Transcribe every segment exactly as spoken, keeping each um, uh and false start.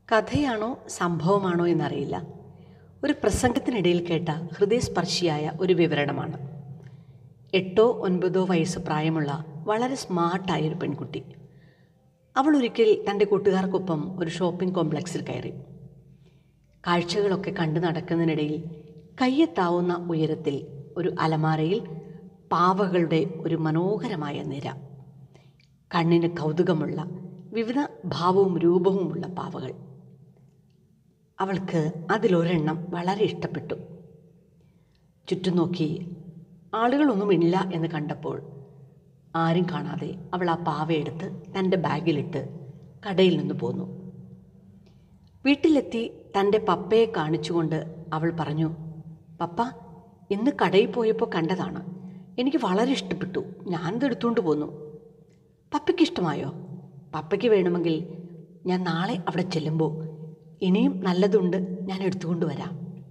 കഥയാണോ സംഭവമാണോ എന്നറിയില്ല. ഒരു പ്രസംഗത്തിനിടയിൽ കേട്ട ഹൃദയസ്പർശിയായ ഒരു വിവരണമാണ്. എട്ടോ ഒൻപതോ വയസ്സ് പ്രായമുള്ള വളരെ സ്മാർട്ടായൊരു പെൺകുട്ടി. അവൾ ഒരിക്കൽ തൻ്റെ കൂട്ടുകാർക്കൊപ്പം ഒരു ഷോപ്പിംഗ് കോംപ്ലക്സിൽ കയറി. കാഴ്ചകളൊക്കെ കണ്ടു നടക്കുന്നതിനിടയിൽ കയ്യെത്താവുന്ന ഉയരത്തിൽ ഒരു അലമാരയിൽ പാവകളുടെ ഒരു മനോഹരമായ നിര. കണ്ണിന് കൗതുകമുള്ള വിവിധ ഭാവവും രൂപവുമുള്ള പാവകൾ. അവൾക്ക് അതിലൊരെണ്ണം വളരെ ഇഷ്ടപ്പെട്ടു. ചുറ്റും നോക്കി ആളുകളൊന്നുമില്ല എന്ന് കണ്ടപ്പോൾ ആരും കാണാതെ അവൾ ആ പാവയെടുത്ത് തൻ്റെ ബാഗിലിട്ട് കടയിൽ നിന്ന് പോന്നു. വീട്ടിലെത്തി തൻ്റെ പപ്പയെ കാണിച്ചുകൊണ്ട് അവൾ പറഞ്ഞു, "പപ്പ, ഇന്ന് കടയിൽ പോയപ്പോൾ കണ്ടതാണ്. എനിക്ക് വളരെ ഇഷ്ടപ്പെട്ടു. ഞാനിത് എടുത്തുകൊണ്ട് പോന്നു." "പപ്പയ്ക്ക് ഇഷ്ടമായോ? പപ്പയ്ക്ക് വേണമെങ്കിൽ ഞാൻ നാളെ അവിടെ ചെല്ലുമ്പോൾ ഇനിയും നല്ലതുണ്ട്, ഞാൻ എടുത്തുകൊണ്ട് വരാം."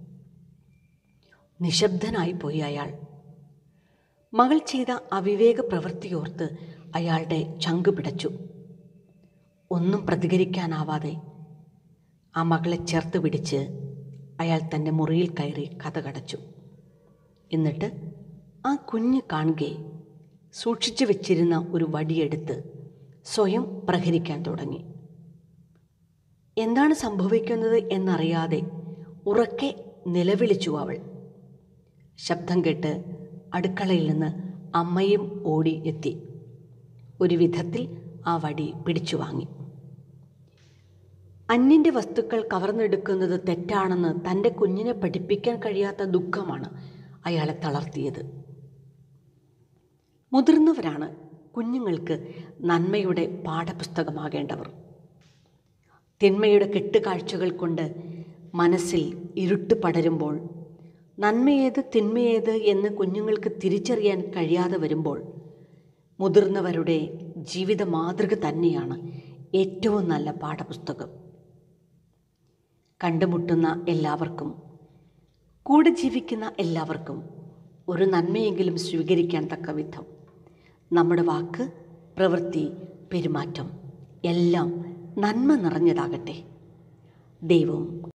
നിശബ്ദനായിപ്പോയി അയാൾ. മകൾ ചെയ്ത അവിവേക പ്രവൃത്തിയോർത്ത് അയാളുടെ ചങ്ക് പിടച്ചു. ഒന്നും പ്രതികരിക്കാനാവാതെ ആ മകളെ ചേർത്ത് പിടിച്ച് അയാൾ തൻ്റെ മുറിയിൽ കയറി കതകടച്ചു. എന്നിട്ട് ആ കുഞ്ഞ് കാണുകെ സൂക്ഷിച്ചു വെച്ചിരുന്ന ഒരു വടിയെടുത്ത് സ്വയം പ്രഹരിക്കാൻ തുടങ്ങി. എന്താണ് സംഭവിക്കുന്നത് എന്നറിയാതെ ഉറക്കെ നിലവിളിച്ചു അവൾ. ശബ്ദം കേട്ട് അടുക്കളയിൽ നിന്ന് അമ്മയും ഓടി എത്തി. ഒരു വിധത്തിൽ ആ വടി പിടിച്ചു വാങ്ങി. അന്യൻ്റെ വസ്തുക്കൾ കവർന്നെടുക്കുന്നത് തെറ്റാണെന്ന് തൻ്റെ കുഞ്ഞിനെ പഠിപ്പിക്കാൻ കഴിയാത്ത ദുഃഖമാണ് അയാളെ തളർത്തിയത്. മുതിർന്നവരാണ് കുഞ്ഞുങ്ങൾക്ക് നന്മയുടെ പാഠപുസ്തകമാകേണ്ടവർ. തിന്മയുടെ കെട്ടുകാഴ്ചകൾ കൊണ്ട് മനസ്സിൽ ഇരുട്ട് പടരുമ്പോൾ, നന്മയേത് തിന്മയേത് എന്ന് കുഞ്ഞുങ്ങൾക്ക് തിരിച്ചറിയാൻ കഴിയാതെ വരുമ്പോൾ, മുതിർന്നവരുടെ ജീവിത മാതൃക തന്നെയാണ് ഏറ്റവും നല്ല പാഠപുസ്തകം. കണ്ടുമുട്ടുന്ന എല്ലാവർക്കും, കൂടെ ജീവിക്കുന്ന എല്ലാവർക്കും ഒരു നന്മയെങ്കിലും സ്വീകരിക്കാൻ തക്ക വിധം നമ്മുടെ വാക്ക്, പ്രവൃത്തി, പെരുമാറ്റം എല്ലാം നന്മ നിറഞ്ഞതാകട്ടെ. ദൈവം